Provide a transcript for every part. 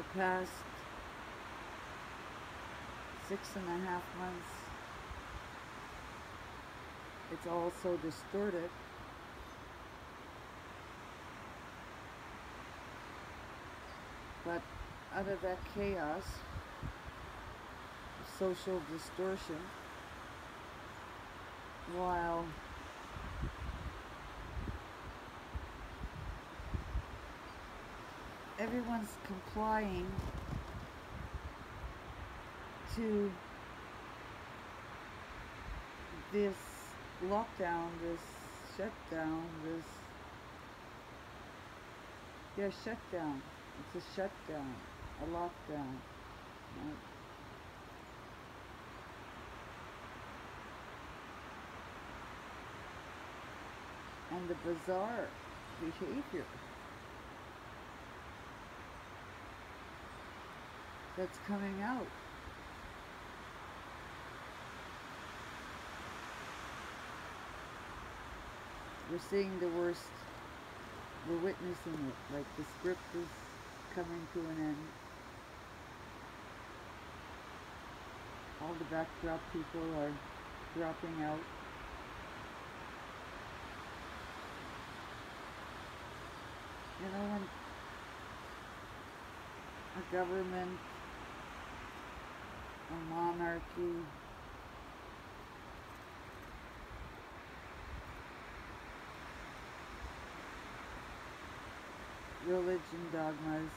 past 6.5 months, it's all so distorted. But out of that chaos, social distortion, while everyone's complying to this lockdown, this shutdown, this, yeah, shutdown. It's a shutdown, a lockdown. Right? And the bizarre behavior that's coming out. We're seeing the worst, we're witnessing it, like the script is coming to an end. All the backdrop people are dropping out. You know, when a government, a monarchy, religion dogmas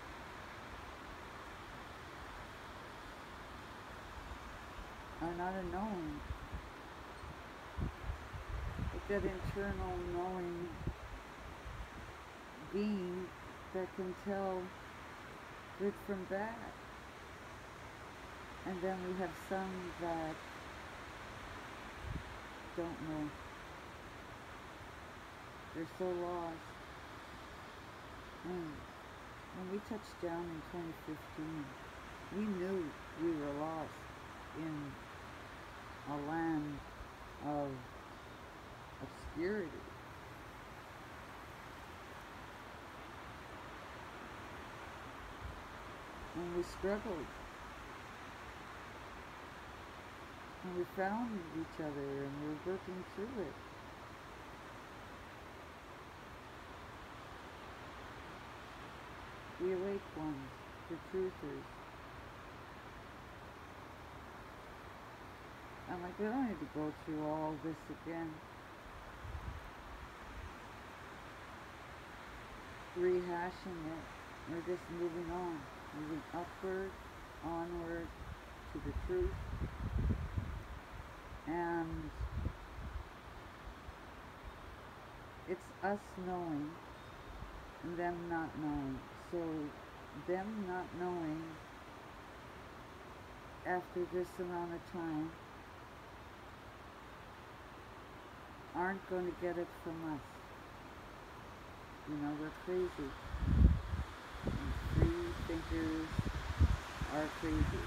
are not a knowing, like that internal knowing being that can tell good from bad. And then we have some that don't know. They're so lost. And when we touched down in 2015, we knew we were lost in a land of obscurity. And we struggled. And we found each other and we're working through it. The awake ones, the truthers. I'm like, we don't need to go through all this again. Rehashing it. We're just moving on. Moving upward, onward to the truth. And it's us knowing and them not knowing. So them not knowing after this amount of time aren't going to get it from us. You know, we're crazy. And free thinkers are crazy.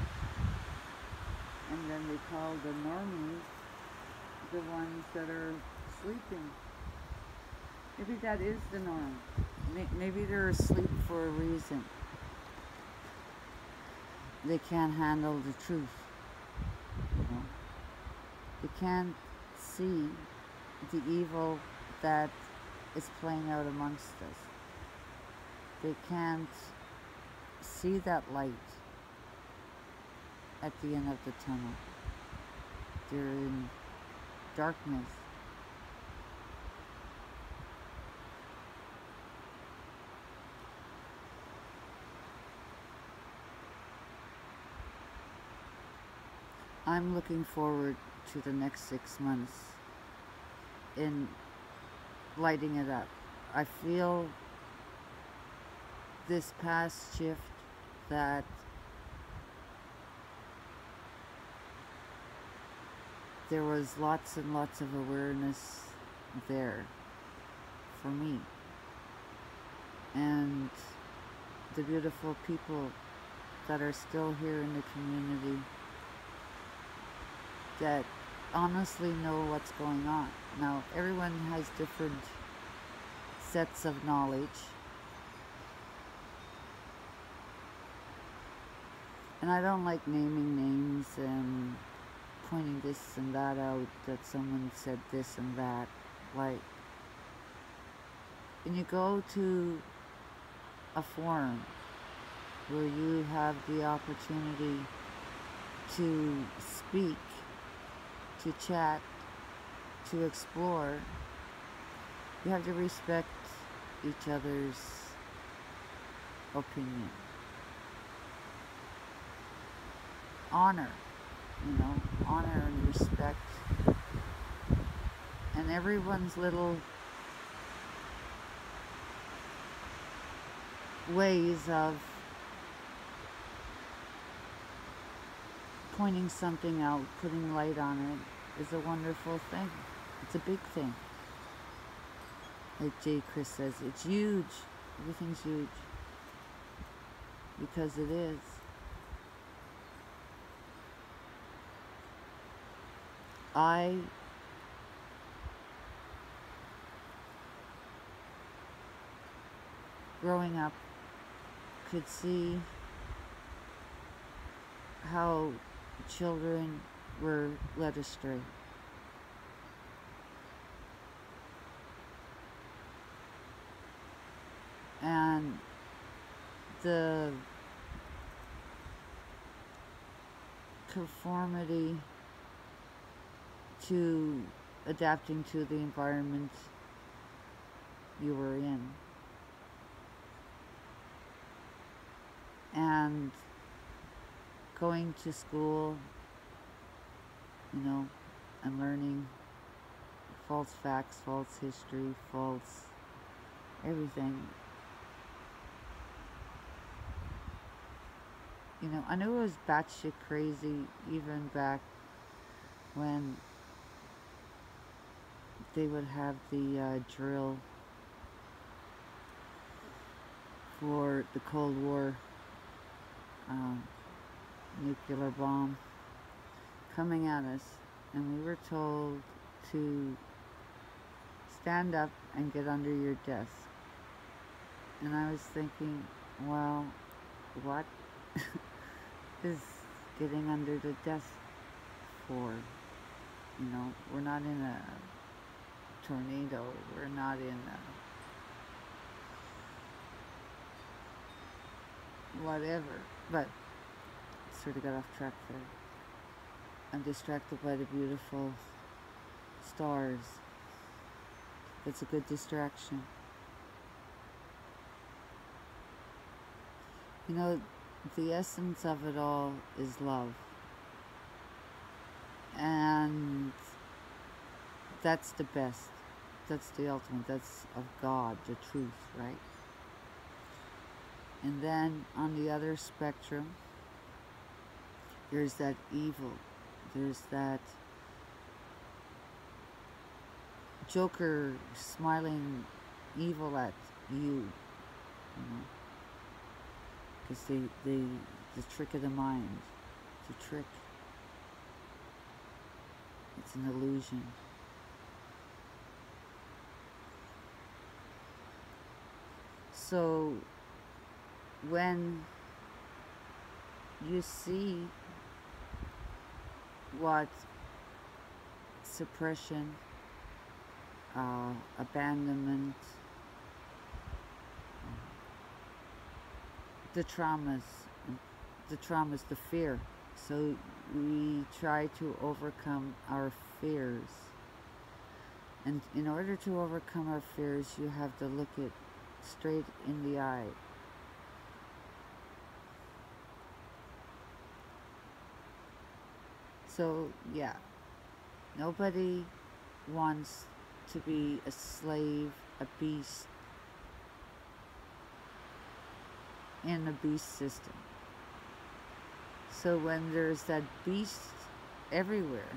And then they call the normies the ones that are sleeping. Maybe that is the norm. Maybe they're asleep for a reason. They can't handle the truth. You know? They can't see the evil that is playing out amongst us. They can't see that light at the end of the tunnel. They're in darkness. I'm looking forward to the next 6 months in lighting it up. I feel this past shift that there was lots and lots of awareness there for me. And the beautiful people that are still here in the community that honestly know what's going on. Now, everyone has different sets of knowledge, And I don't like naming names and pointing this and that out, that someone said this and that. Like, when you go to a forum where you have the opportunity to speak, to chat, to explore, you have to respect each other's opinion. Honor, honor and respect. And everyone's little ways of pointing something out, putting light on it, is a wonderful thing. It's a big thing. Like J. Chris says, it's huge. Everything's huge. Because it is. I growing up could see how children were led astray. And the conformity to adapting to the environment you were in. And going to school, and learning false facts, false history, false everything. I knew it was batshit crazy even back when they would have the drill for the Cold War nuclear bomb coming at us, and we were told to stand up and get under your desk. And I was thinking, well, what is getting under the desk for? We're not in a tornado, we're not in a whatever. But sort of got off track there. I'm distracted by the beautiful stars. It's a good distraction. The essence of it all is love. And that's the best. That's the ultimate. That's of God, the truth, right? And then on the other spectrum, there's that evil. There's that Joker smiling evil at you, because the trick of the mind, it's a trick. It's an illusion. So when you see what suppression, abandonment, the traumas, the fear. So we try to overcome our fears. And in order to overcome our fears, you have to look it straight in the eye. So, yeah, nobody wants to be a slave, a beast in a beast system. So when there's that beast everywhere,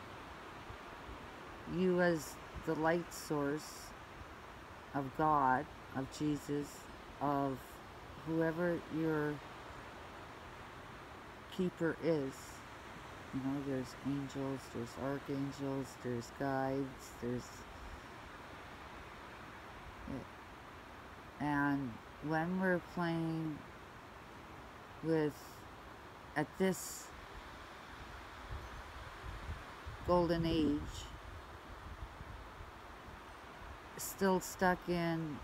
you as the light source of God, of Jesus, of whoever your keeper is, there's angels, there's archangels, there's guides, and when we're playing with at this golden age still stuck in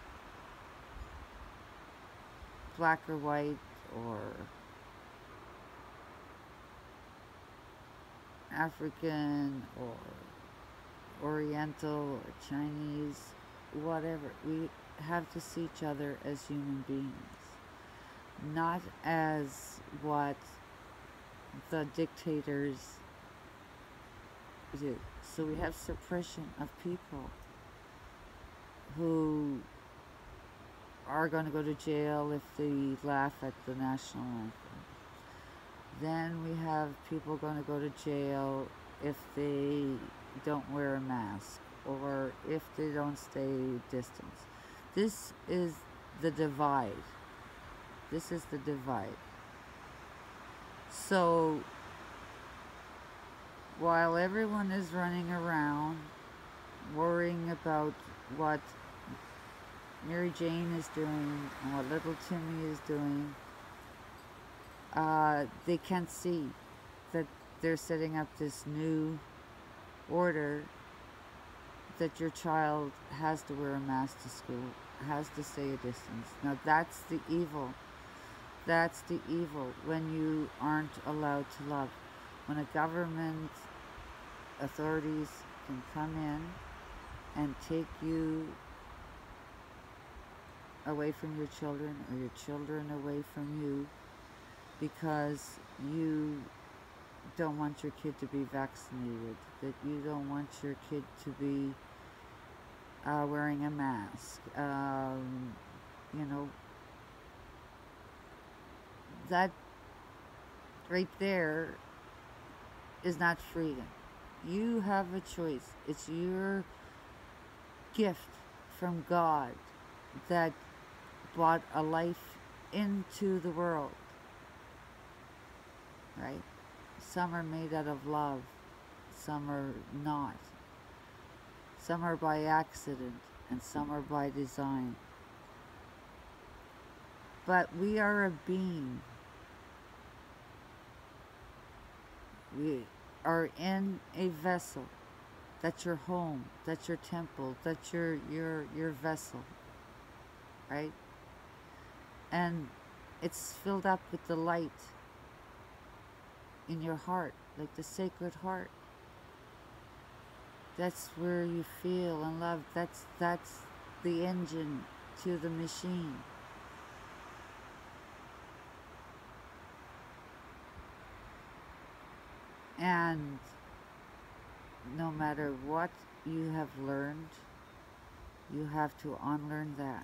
black or white or African or Oriental or Chinese, whatever. We have to see each other as human beings, not as what the dictators do. So we have suppression of people who are going to go to jail if they laugh at the national anthem. Then we have people going to go to jail if they don't wear a mask or if they don't stay distance. This is the divide. This is the divide. So while everyone is running around worrying about what Mary Jane is doing and what little Timmy is doing, they can't see that they're setting up this new order that your child has to wear a mask to school, has to stay a distance. Now that's the evil. That's the evil, when you aren't allowed to love. When a government authorities can come in and take you away from your children or your children away from you because you don't want your kid to be vaccinated, that you don't want your kid to be wearing a mask. You know, that right there is not freedom. You have a choice. It's your gift from God that brought a life into the world, right? Some are made out of love, some are not. Some are by accident, and some are by design. But we are a being. We are in a vessel. That's your home. That's your temple. That's your vessel, right? And it's filled up with the light in your heart, like the Sacred Heart. That's where you feel and love. That's the engine to the machine. And no matter what you have learned, you have to unlearn that.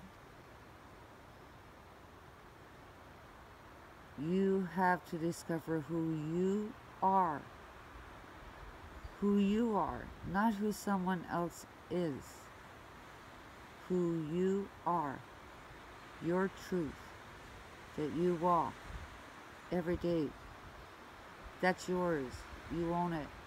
You have to discover who you are. Who you are, not who someone else is. Who you are. Your truth that you walk every day. That's yours. You own it.